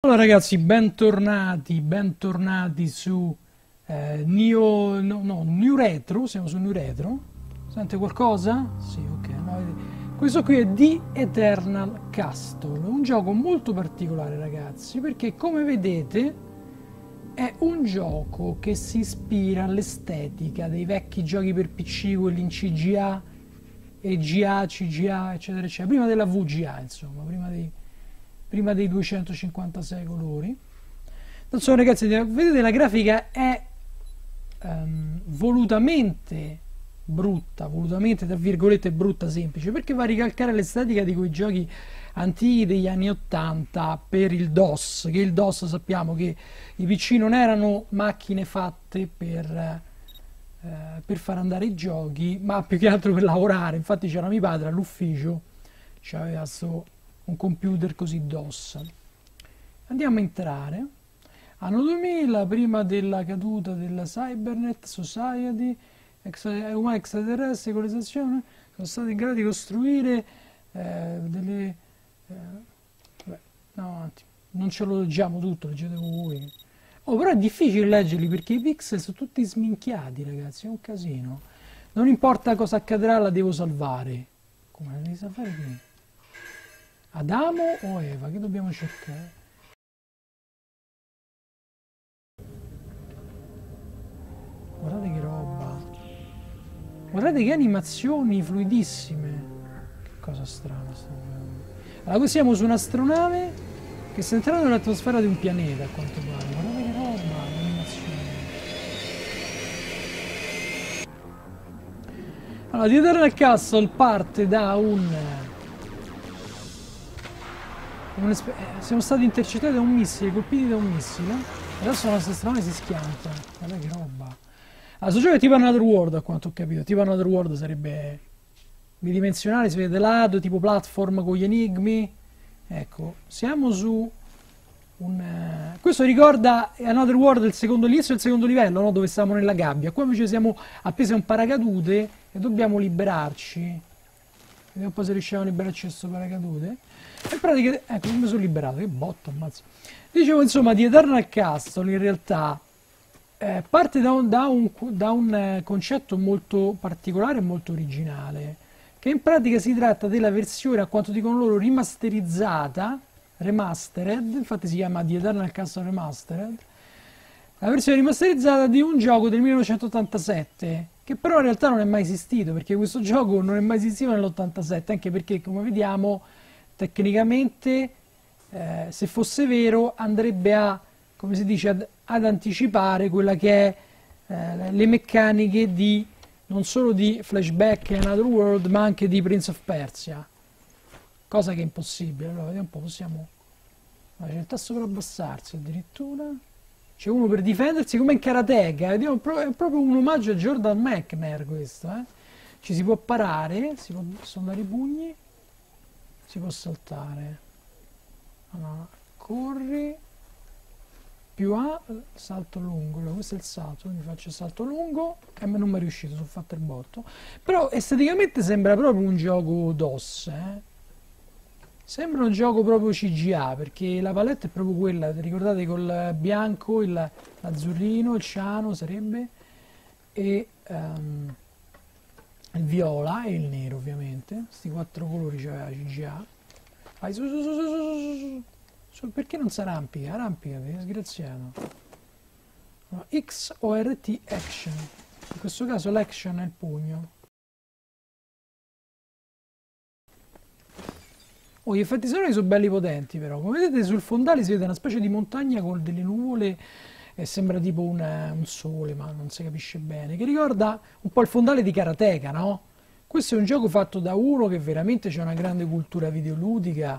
Allora ragazzi, bentornati su New Retro, siamo su New Retro. Sente qualcosa? Sì, ok. Questo qui è The Eternal Castle, un gioco molto particolare ragazzi, perché come vedete è un gioco che si ispira all'estetica dei vecchi giochi per PC, quelli in CGA, EGA, CGA, eccetera, eccetera, prima della VGA, insomma, prima dei 256 colori. Insomma ragazzi, vedete la grafica è volutamente brutta, volutamente tra virgolette brutta, semplice, perché va a ricalcare l'estetica di quei giochi antichi degli anni 80 per il DOS, che il DOS sappiamo che i PC non erano macchine fatte per far andare i giochi, ma più che altro per lavorare. Infatti c'era mio padre all'ufficio, c'aveva un computer così DOS. Andiamo a entrare. Anno 2000, prima della caduta della Cybernet Society, umani extraterrestri con l'esazione sono stati in grado di costruire delle... vabbè, no, avanti. Non ce lo leggiamo tutto, leggete voi. Oh, però è difficile leggerli perché i pixel sono tutti sminchiati, ragazzi, è un casino. Non importa cosa accadrà, la devo salvare. Come la devi salvare qui? Adamo o Eva? Che dobbiamo cercare? Guardate che roba. Guardate che animazioni fluidissime. Che cosa strana sta cosa. Allora, qui siamo su un'astronave che sta entrando nell'atmosfera di un pianeta, a quanto pare. Guardate che roba, l'animazione. Allora, The Eternal Castle parte da siamo stati intercettati da un missile, colpiti da un missile. Adesso la nostra astronave si schianta. Guardate che roba. Allora, questo gioco è tipo Another World, a quanto ho capito. Tipo Another World sarebbe bidimensionale, si vede da lato, tipo platform con gli enigmi. Ecco, siamo su questo ricorda Another World del secondo inizio del secondo livello, no? Dove stavamo nella gabbia. Qua invece siamo appesi a un paracadute e dobbiamo liberarci. Vediamo un po' se riusciamo a liberarci da questo paracadute. In pratica, ecco, mi sono liberato, che botto, ammazzo. Dicevo, insomma, di Eternal Castle in realtà parte da un concetto molto particolare e molto originale, che in pratica si tratta della versione, a quanto dicono loro, remastered, infatti si chiama The Eternal Castle Remastered, la versione rimasterizzata di un gioco del 1987, che però in realtà non è mai esistito, perché questo gioco non è mai esistito nell'87, anche perché, come vediamo, tecnicamente, se fosse vero, andrebbe a, come si dice, ad anticipare quella che è le meccaniche di non solo di Flashback e Another World, ma anche di Prince of Persia, cosa che è impossibile. Allora vediamo un po', possiamo, c'è il tasto per abbassarsi addirittura, c'è uno per difendersi come in karateka, vediamo, è proprio un omaggio a Jordan McNair questo, ci si può parare, si possono dare i pugni, si può saltare. Allora, corri, più A, salto lungo. Allora, questo è il salto, quindi faccio il salto lungo e non mi è riuscito, sono fatto il botto. Però esteticamente sembra proprio un gioco DOS, sembra un gioco proprio CGA, perché la palette è proprio quella, ricordate, col bianco, l'azzurrino, il ciano sarebbe, e il viola e il nero ovviamente. Questi quattro colori c'aveva CGA. Vai su, perché non si arrampica? Arrampicati, disgraziato. No, X o RT action. In questo caso l'action è il pugno. Oh, gli effetti sonori sono belli potenti però. Come vedete sul fondale si vede una specie di montagna con delle nuvole e sembra tipo un sole, ma non si capisce bene. Che ricorda un po' il fondale di Karateka, no? Questo è un gioco fatto da uno che veramente c'ha una grande cultura videoludica,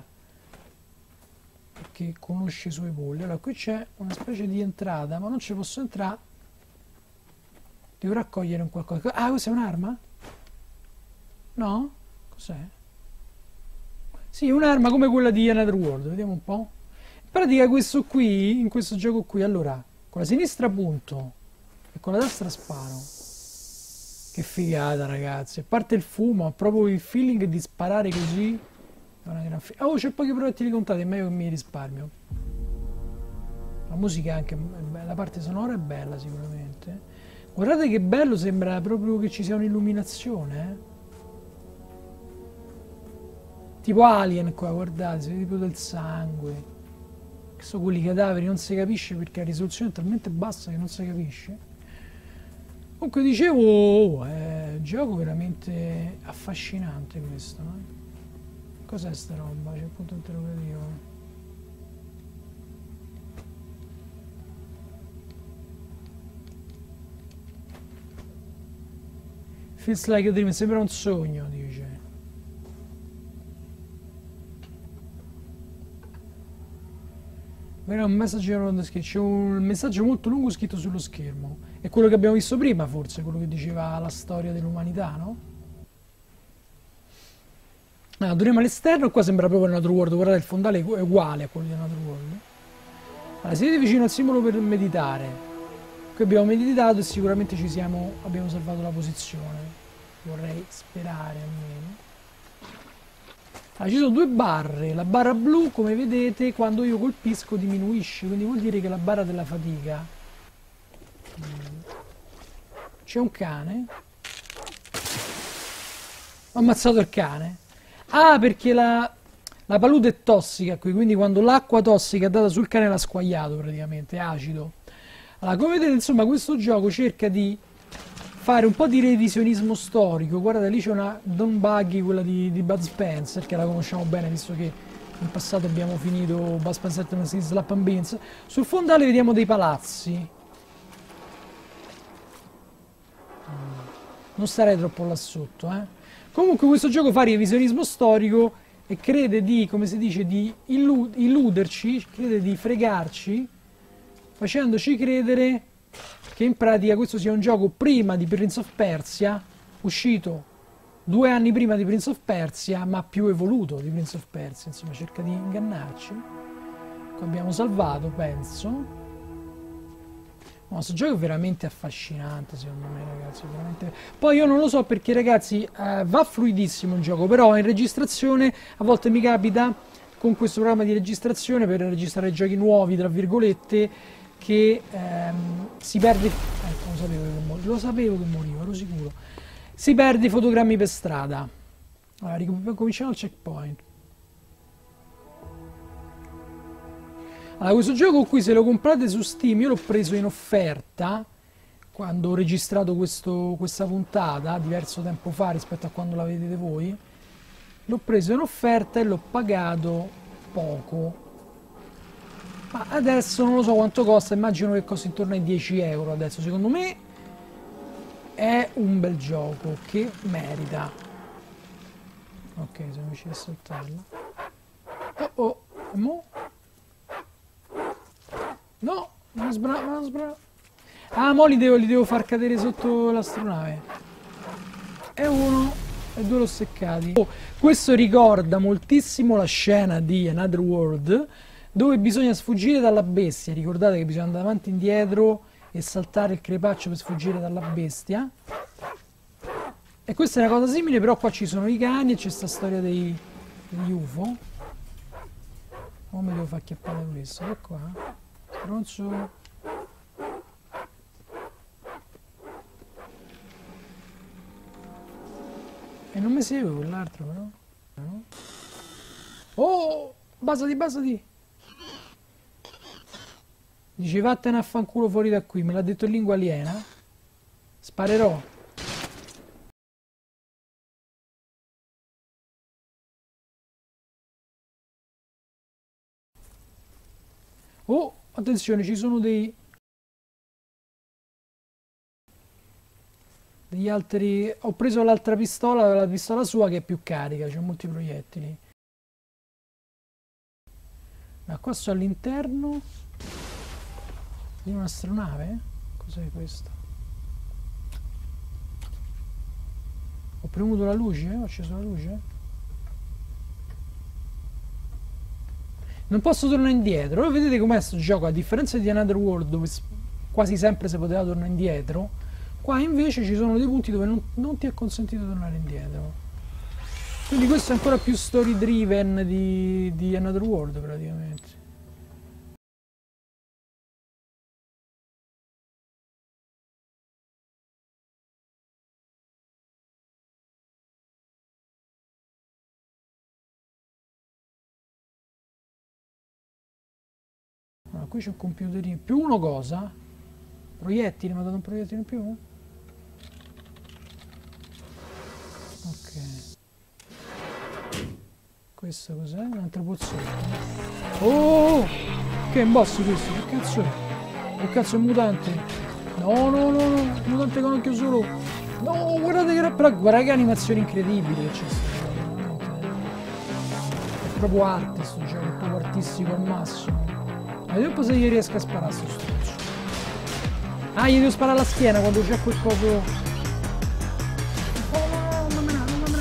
che conosce i suoi polli. Allora qui c'è una specie di entrata, ma non ci posso entrare, devo raccogliere un qualcosa. Ah, questa è un'arma? No? Cos'è? Sì, un'arma come quella di Another World, vediamo un po'. In pratica questo qui, in questo gioco qui, allora con la sinistra punto e con la destra sparo. Che figata ragazzi, a parte il fumo, ha proprio il feeling di sparare così. Una gran oh, c'è pochi proiettili contati, è meglio che mi risparmio. La musica anche la parte sonora è bella sicuramente. Guardate che bello, sembra proprio che ci sia un'illuminazione, tipo Alien qua, guardate, si vede tipo del sangue. Che sono quelli cadaveri, non si capisce perché la risoluzione è talmente bassa che non si capisce. Comunque dicevo, è un gioco veramente affascinante questo, Cos'è sta roba? C'è un punto interrogativo. Feels like a dream, sembra un sogno, dice. Era un messaggio, c'è un messaggio molto lungo scritto sullo schermo. È quello che abbiamo visto prima, forse, quello che diceva la storia dell'umanità, no? Allora, torniamo all'esterno, qua sembra proprio Another World, guardate il fondale è uguale a quello di Another World. Allora, siete vicino al simbolo per meditare. Qui abbiamo meditato e sicuramente abbiamo salvato la posizione. Vorrei sperare almeno. Allora, ci sono due barre, la barra blu come vedete quando io colpisco diminuisce, quindi vuol dire che la barra della fatica. C'è un cane. Ho ammazzato il cane. Ah, perché la palude è tossica qui, quindi quando l'acqua tossica è data sul cane l'ha squagliato praticamente, è acido. Allora, come vedete, insomma, questo gioco cerca di fare un po' di revisionismo storico. Guardate, lì c'è una Don Buggy, quella di Bud Spencer, che la conosciamo bene, visto che in passato abbiamo finito Bud Spencer e Slap and Beans. Sul fondale vediamo dei palazzi. Non starei troppo là sotto, Comunque questo gioco fa revisionismo storico e crede di, come si dice, di illuderci, crede di fregarci, facendoci credere che in pratica questo sia un gioco prima di Prince of Persia, uscito 2 anni prima di Prince of Persia, ma più evoluto di Prince of Persia, insomma cerca di ingannarci. Qua abbiamo salvato, penso. No, questo gioco è veramente affascinante secondo me, ragazzi, veramente. Poi io non lo so perché, ragazzi, va fluidissimo il gioco, però in registrazione a volte mi capita con questo programma di registrazione per registrare giochi nuovi, tra virgolette, che si perde. Ecco, lo sapevo che morivo, ero sicuro. Si perde i fotogrammi per strada. Allora, cominciamo al checkpoint. Allora, questo gioco qui, se lo comprate su Steam, io l'ho preso in offerta quando ho registrato questa puntata, diverso tempo fa rispetto a quando la vedete voi. L'ho preso in offerta e l'ho pagato poco. Ma adesso non lo so quanto costa, immagino che costi intorno ai 10 euro adesso. Secondo me è un bel gioco che merita. Ok, siamo riusciti a saltarla. Oh, mo? No, non sbra. Ah, mo li devo far cadere sotto l'astronave. E uno e due l'ho seccati. Oh, questo ricorda moltissimo la scena di Another World, dove bisogna sfuggire dalla bestia. Ricordate che bisogna andare avanti e indietro e saltare il crepaccio per sfuggire dalla bestia. E questa è una cosa simile, però qua ci sono i cani e c'è sta storia degli UFO. Come devo far acchiappare questo? Ecco qua. Stronzo. E non mi segue quell'altro, però. No? Oh! Basati! Dice vattene a fanculo fuori da qui, me l'ha detto in lingua aliena. Sparerò. Oh, attenzione, ci sono degli altri. Ho preso l'altra pistola, la pistola sua che è più carica, c'è molti proiettili. Ma qua sto all'interno di un'astronave? Cos'è questo? Ho premuto la luce? Ho acceso la luce? Non posso tornare indietro. Voi vedete com'è questo gioco, a differenza di Another World dove quasi sempre si poteva tornare indietro, qua invece ci sono dei punti dove non ti è consentito di tornare indietro. Quindi questo è ancora più story driven di Another World praticamente. qui c'è un computerino. Più uno cosa? Proiettili, mi ha dato un proiettile in più? Ok. Questo cos'è? Un altro pozzetto. Oh! Che è un boss questo? Che cazzo è? Che cazzo è un mutante? No, no, no, no, un mutante con occhio solo. No, guardate che guarda che animazione incredibile che c'è stato. È proprio arte sto gioco, è proprio artistico al massimo. Ma vediamo un po' se gli riesco a sparare a sto stronzo. Ah, gli devo sparare alla schiena quando c'è quel coso. Oh no, non me ne.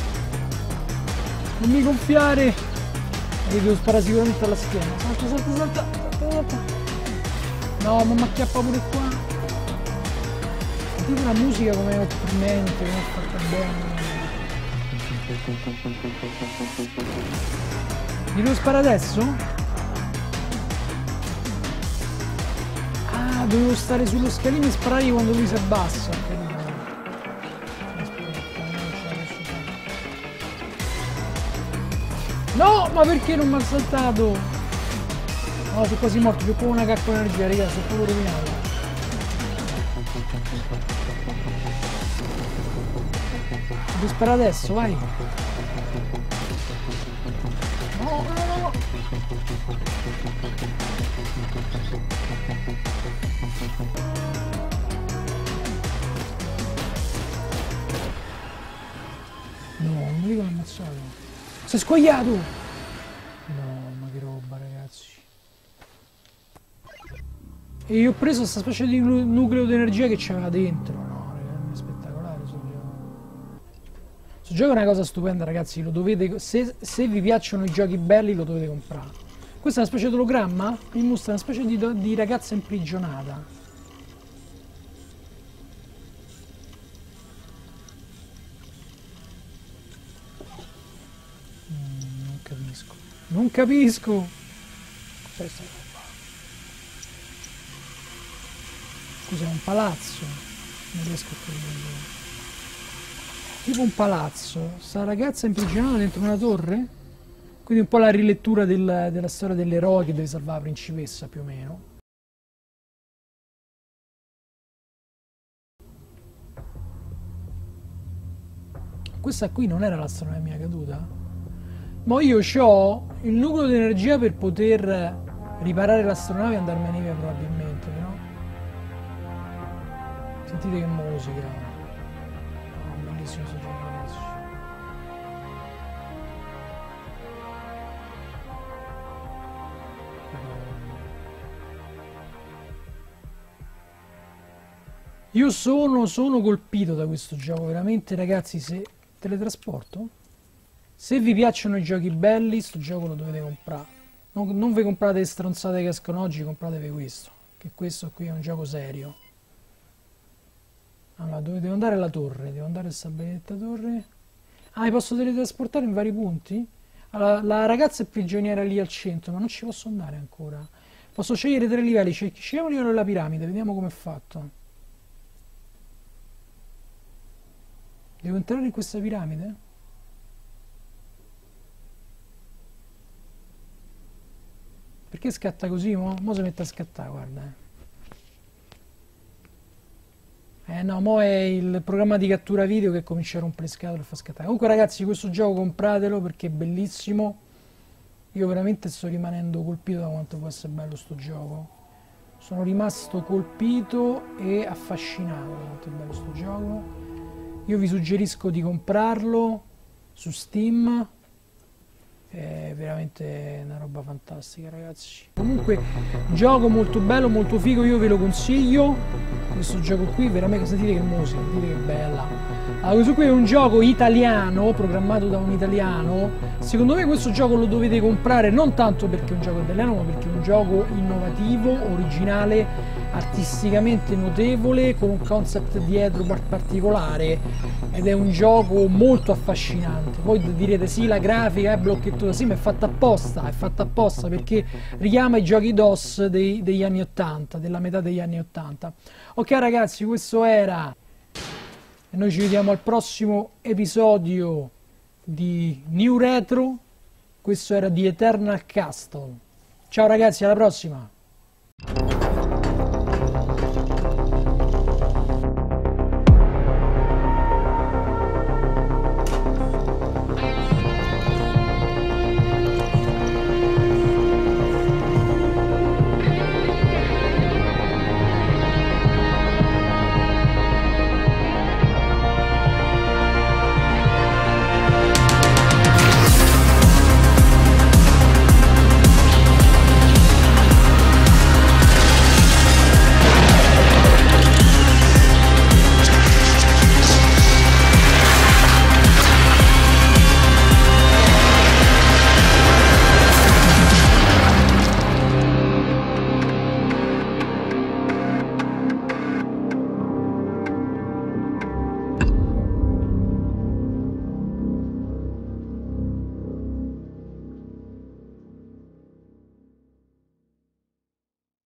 Non mi gonfiare. Gli devo sparare sicuramente alla schiena. Salta, salta, salta, salta, salta. No, ma mi acchiappa pure qua. Sentite la musica come è opprimente, come è fatta bene. Gli devo sparare adesso? Ah, dovevo stare sullo scalino e sparargli quando lui si abbassa. No, ma perché non mi ha saltato? No, sono quasi morto, c'ho proprio una cacca d'energia, ragazzi, sono proprio rovinato. Devo sparare adesso, vai. No, no, no. No, non mi dico l'ho ammazzato. Si è squagliato! No, ma che roba, ragazzi. E io ho preso questa specie di nucleo di energia che c'aveva dentro. No, ragazzi, è spettacolare questo gioco. Questo gioco è una cosa stupenda, ragazzi. Lo dovete, se vi piacciono i giochi belli, lo dovete comprare. Questa è una specie di ologramma? Mi mostra una specie di ragazza imprigionata. Non capisco. Cos'è sta roba? Cos'è un palazzo? Non riesco a capire. Tipo un palazzo. Sta ragazza imprigionata dentro una torre? Quindi un po' la rilettura della storia dell'eroe che deve salvare la principessa, più o meno. Questa qui non era l'astronomia caduta? Ma io ho il nucleo di energia per poter riparare l'astronave e andarmene via probabilmente, però. Sentite che musica. Oh, bellissimo questo gioco, ragazzi. Io sono colpito da questo gioco, veramente, ragazzi. Se teletrasporto? Se vi piacciono i giochi belli, sto gioco lo dovete comprare. Non vi comprate le stronzate che escono oggi, compratevi questo. Che questo qui è un gioco serio. Allora, dove devo andare alla torre? Devo andare a questa benedetta torre. Ah, mi posso teletrasportare in vari punti? Allora, la ragazza è prigioniera lì al centro, ma non ci posso andare ancora. Posso scegliere 3 livelli. Scegliamo il livello della piramide, vediamo com'è fatto. Devo entrare in questa piramide? Perché scatta così? Mo si mette a scattare, guarda. No, mo è il programma di cattura video che comincia a rompere le scatole e fa scattare. Comunque ragazzi, questo gioco compratelo perché è bellissimo. Io veramente sto rimanendo colpito da quanto può essere bello sto gioco. Sono rimasto colpito e affascinato da quanto è bello sto gioco. Io vi suggerisco di comprarlo su Steam. È veramente una roba fantastica, ragazzi. Comunque gioco molto bello, molto figo, io ve lo consiglio. Questo gioco qui veramente, sentite che musica, sentite che bella. Allora, questo qui è un gioco italiano, programmato da un italiano. Secondo me questo gioco lo dovete comprare non tanto perché è un gioco italiano, ma perché è un gioco innovativo, originale, artisticamente notevole, con un concept dietro particolare, ed è un gioco molto affascinante. Poi direte sì, la grafica è blocchettosa, sì, ma è fatta apposta perché richiama i giochi DOS degli anni 80, della metà degli anni 80. Ok ragazzi, questo era, e noi ci vediamo al prossimo episodio di New Retro. Questo era di Eternal Castle. Ciao ragazzi, alla prossima!